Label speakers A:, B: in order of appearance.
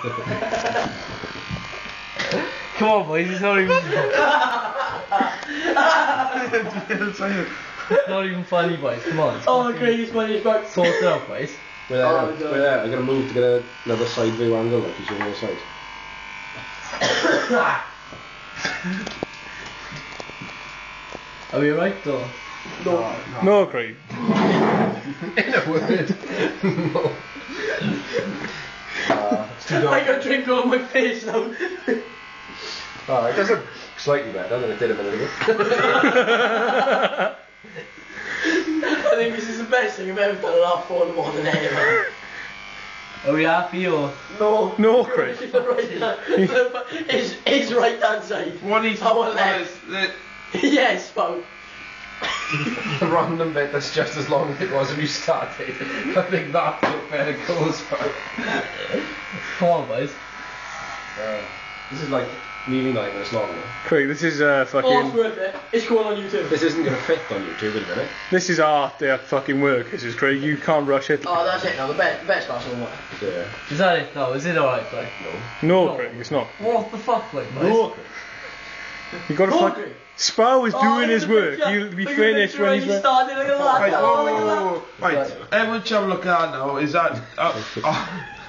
A: Come on, boys, it's not even... It's not even funny, boys, come on.
B: Oh, Craig, it's funny as fuck.
A: Sort it out, boys.
C: Wait there, I'm gonna move to get another side view angle, like he's on the other side.
A: Are we alright, though?
D: No, Craig.
C: In a word. No.
B: I got drink all my face now.
C: Oh, it does look slightly better than it did a minute ago.
B: I think this is the best thing I've ever done at half 4 in the morning anyway.
A: Are we happy, or...?
B: No.
D: No, Craig.
B: His right hand side.
E: What is
B: Our left. Yes, Bo.
C: The random bit that's just as long as it was when you started. I think that's what better goes for.
A: Come on, boys.
C: This is like nearly 9 minutes long now.
D: Craig, this is
B: Oh, it's
D: fucking...
B: worth it. It's going on YouTube.
C: This isn't going to fit on YouTube in a minute.
D: This is art, their fucking work. This is Craig. You can't rush it.
B: Oh, that's it now. The best class on one.
C: Yeah.
A: Is that it? No, is it alright, like?
D: No,
A: No.
D: Craig, it's not.
A: What the fuck, like, boys?
C: No.
D: You gotta
B: No,
D: fuck...
B: Craig.
D: Sparrow is
B: Oh,
D: doing
B: look
D: his
B: at the
D: work.
B: picture.
D: He'll be
B: Look at the
D: finished
B: picture
D: when
B: when
D: he's
B: he
D: ready.
B: started. Look at that.
E: Right,
B: Oh, look at that.
E: right. Everyone have a look at that now. Is that...